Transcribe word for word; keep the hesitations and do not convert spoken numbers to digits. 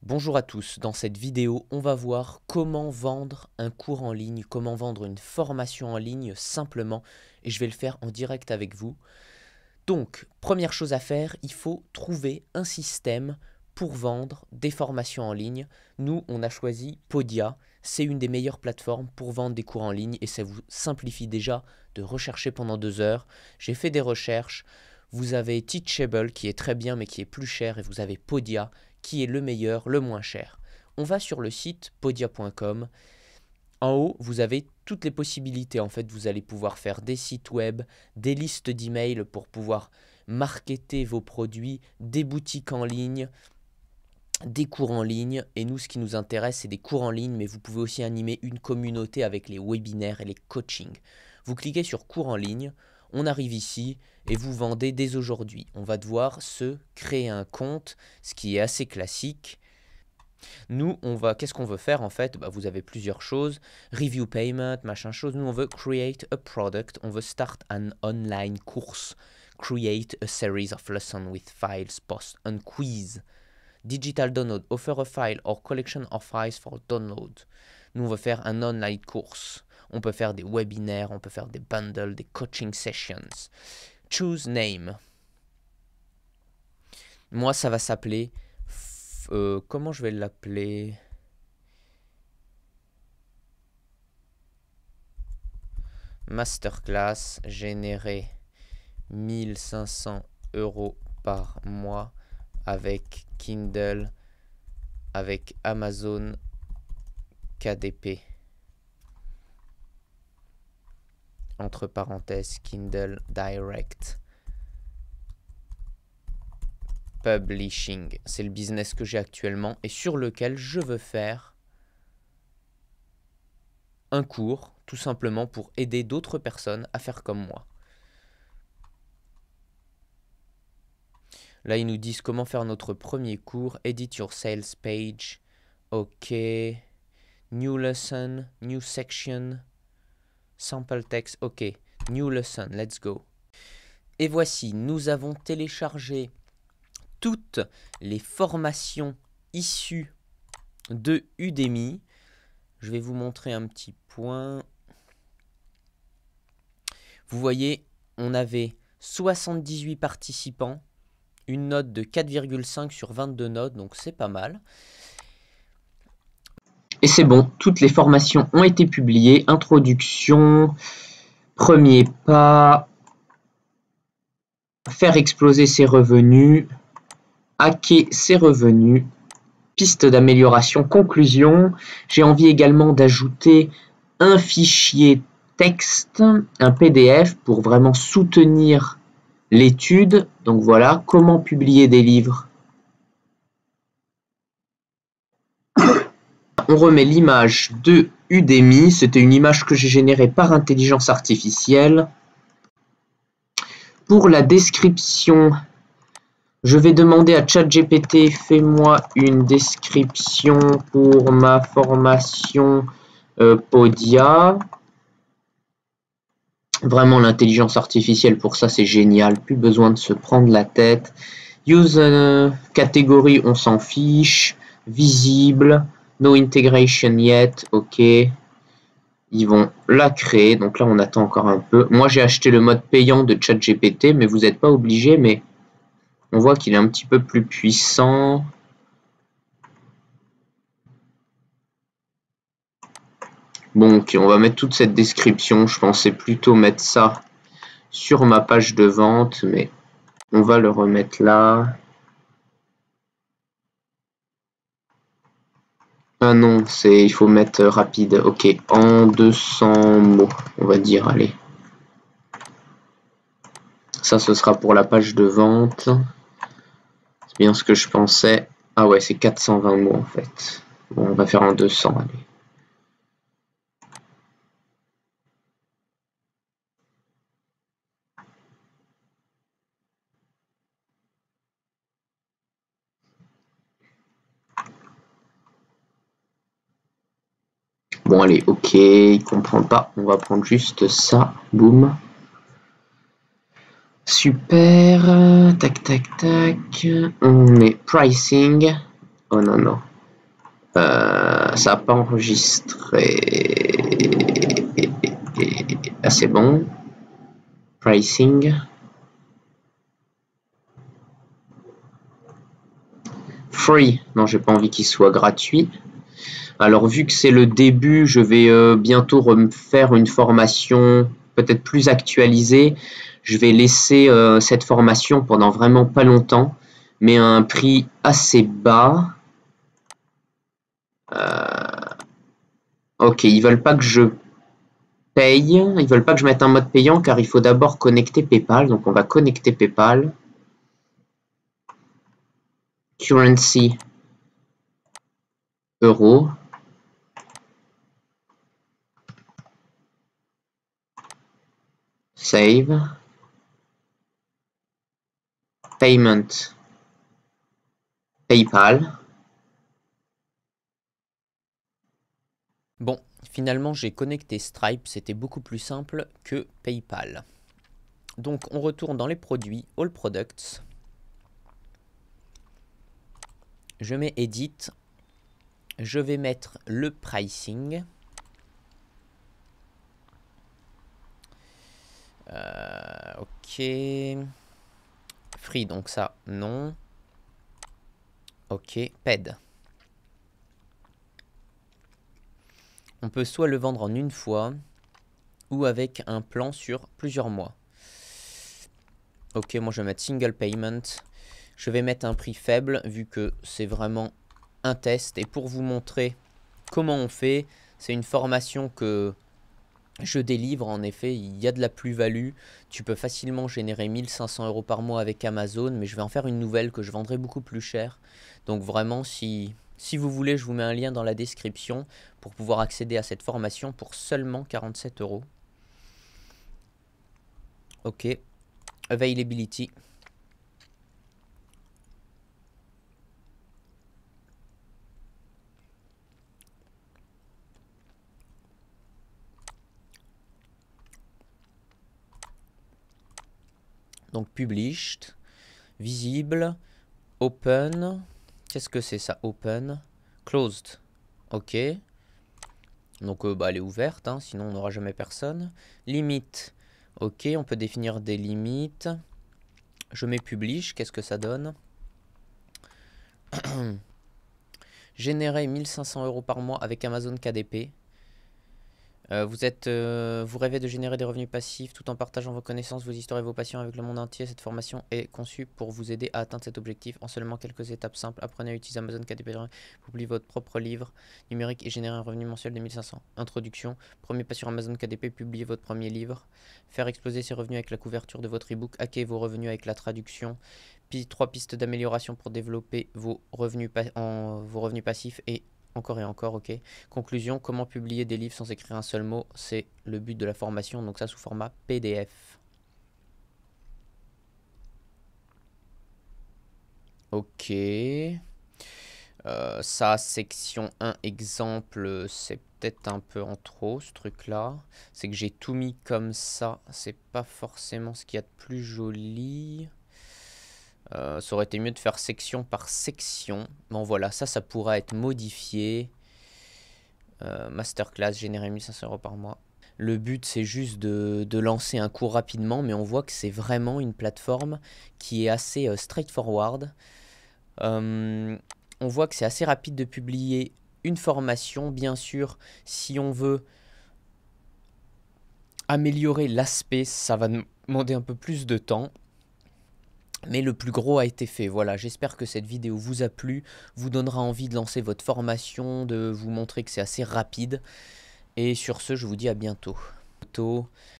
Bonjour à tous, dans cette vidéo, on va voir comment vendre un cours en ligne, comment vendre une formation en ligne simplement, et je vais le faire en direct avec vous. Donc, première chose à faire, il faut trouver un système pour vendre des formations en ligne. Nous, on a choisi Podia, c'est une des meilleures plateformes pour vendre des cours en ligne et ça vous simplifie déjà de rechercher pendant deux heures. J'ai fait des recherches, vous avez Teachable qui est très bien mais qui est plus cher et vous avez Podia qui est le meilleur, le moins cher. On va sur le site podia point com. En haut, vous avez toutes les possibilités. En fait, vous allez pouvoir faire des sites web, des listes d'emails pour pouvoir marketer vos produits, des boutiques en ligne, des cours en ligne. Et nous, ce qui nous intéresse, c'est des cours en ligne, mais vous pouvez aussi animer une communauté avec les webinaires et les coachings. Vous cliquez sur cours en ligne, on arrive ici et vous vendez dès aujourd'hui. On va devoir se créer un compte, ce qui est assez classique. Nous, on va, qu'est-ce qu'on veut faire en fait? Bah, vous avez plusieurs choses, review payment, machin chose. Nous, on veut create a product, on veut start an online course, create a series of lessons with files, posts, and quiz, digital download, offer a file or collection of files for download. Nous, on veut faire un online course. On peut faire des webinaires, on peut faire des bundles, des coaching sessions. Choose name. Moi, ça va s'appeler... Euh, comment je vais l'appeler? Masterclass, générer mille cinq cents euros par mois avec Kindle, avec Amazon K D P. Entre parenthèses, Kindle Direct. Publishing, c'est le business que j'ai actuellement et sur lequel je veux faire un cours, tout simplement pour aider d'autres personnes à faire comme moi. Là, ils nous disent comment faire notre premier cours. Edit your sales page. OK. New lesson, new section. Sample text. OK. New lesson, let's go. Et voici, nous avons téléchargé toutes les formations issues de Udemy. Je vais vous montrer un petit point. Vous voyez, on avait soixante-dix-huit participants, une note de quatre virgule cinq sur vingt-deux notes, donc c'est pas mal. Et c'est bon, toutes les formations ont été publiées. Introduction, premier pas, faire exploser ses revenus, hacker ses revenus, piste d'amélioration, conclusion. J'ai envie également d'ajouter un fichier texte, un P D F pour vraiment soutenir l'étude. Donc voilà, comment publier des livres. On remet l'image de Udemy. C'était une image que j'ai générée par intelligence artificielle. Pour la description, je vais demander à ChatGPT, fais-moi une description pour ma formation euh, Podia. Vraiment, l'intelligence artificielle, pour ça, c'est génial. Plus besoin de se prendre la tête. Use euh, catégorie, on s'en fiche. Visible. No integration yet. OK. Ils vont la créer. Donc là, on attend encore un peu. Moi, j'ai acheté le mode payant de ChatGPT, mais vous n'êtes pas obligé, mais... On voit qu'il est un petit peu plus puissant. Bon, ok, on va mettre toute cette description. Je pensais plutôt mettre ça sur ma page de vente, mais on va le remettre là. Ah non, c'est, il faut mettre rapide. Ok, en deux cents mots, on va dire, allez. Ça, ce sera pour la page de vente. C'est bien ce que je pensais. Ah ouais, c'est quatre cent vingt mots en fait. Bon, on va faire en deux cents, allez. Bon, allez, ok, il comprend pas. On va prendre juste ça. Boum. Super. Tac, tac, tac. On met pricing. Oh non, non. Euh, ça n'a pas enregistré. Ah, c'est bon. Pricing. Free. Non, j'ai pas envie qu'il soit gratuit. Alors, vu que c'est le début, je vais euh, bientôt refaire une formation peut-être plus actualisée. Je vais laisser euh, cette formation pendant vraiment pas longtemps, mais à un prix assez bas. Euh... Ok, ils veulent pas que je paye. Ils veulent pas que je mette un mode payant car il faut d'abord connecter PayPal. Donc, on va connecter PayPal. Currency. Euro. Save. Payment. PayPal. Bon, finalement j'ai connecté Stripe, c'était beaucoup plus simple que PayPal. Donc on retourne dans les produits, All Products. Je mets Edit. Je vais mettre le pricing. Euh, ok. Free, donc ça, non. Ok, paid. On peut soit le vendre en une fois, ou avec un plan sur plusieurs mois. Ok, moi je vais mettre single payment. Je vais mettre un prix faible, vu que c'est vraiment un test. Et pour vous montrer comment on fait, c'est une formation que je délivre. En effet, il y a de la plus-value. Tu peux facilement générer mille cinq cents euros par mois avec Amazon, mais je vais en faire une nouvelle que je vendrai beaucoup plus cher. Donc vraiment, si, si vous voulez, je vous mets un lien dans la description pour pouvoir accéder à cette formation pour seulement quarante-sept euros. Ok. Availability. Donc published, visible, open. Qu'est-ce que c'est ça? Open, closed. Ok. Donc euh, bah, elle est ouverte, hein, sinon on n'aura jamais personne. Limite. Ok, on peut définir des limites. Je mets publish, qu'est-ce que ça donne? Générer mille cinq cents euros par mois avec Amazon K D P. Euh, vous, êtes, euh, vous rêvez de générer des revenus passifs tout en partageant vos connaissances, vos histoires et vos passions avec le monde entier. Cette formation est conçue pour vous aider à atteindre cet objectif en seulement quelques étapes simples. Apprenez à utiliser Amazon K D P pour publier votre propre livre numérique et générer un revenu mensuel de mille cinq cents. Introduction. Premier pas sur Amazon K D P, publier votre premier livre. Faire exploser ses revenus avec la couverture de votre ebook. Hacker vos revenus avec la traduction. Puis, trois pistes d'amélioration pour développer vos revenus, en, vos revenus passifs et encore et encore, ok. Conclusion, comment publier des livres sans écrire un seul mot, c'est le but de la formation, donc ça sous format P D F. Ok. Euh, ça, section un, exemple, c'est peut-être un peu en trop, ce truc-là. C'est que j'ai tout mis comme ça, c'est pas forcément ce qu'il y a de plus joli. Euh, ça aurait été mieux de faire section par section. Bon voilà, ça, ça pourra être modifié. Euh, masterclass, générer mille cinq cents euros par mois. Le but, c'est juste de, de lancer un cours rapidement, mais on voit que c'est vraiment une plateforme qui est assez euh, straightforward. Euh, on voit que c'est assez rapide de publier une formation. Bien sûr, si on veut améliorer l'aspect, ça va demander un peu plus de temps. Mais le plus gros a été fait. Voilà, j'espère que cette vidéo vous a plu, vous donnera envie de lancer votre formation, de vous montrer que c'est assez rapide. Et sur ce, je vous dis à bientôt.